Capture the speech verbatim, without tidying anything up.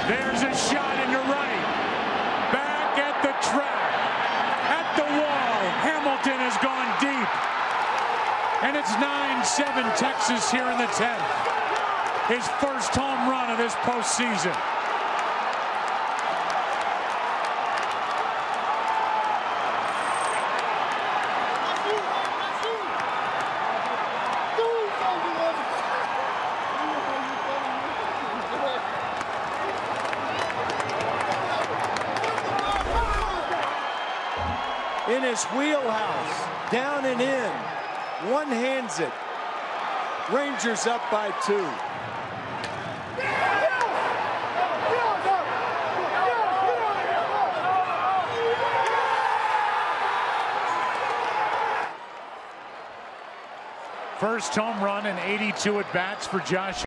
There's a shot into right. Back at the track. At the wall. Hamilton has gone deep. And it's nine seven Texas here in the tenth. His first home run of this postseason. In his wheelhouse, down and in, one hands it. Rangers up by two. First home run in eighty-two at bats for Josh.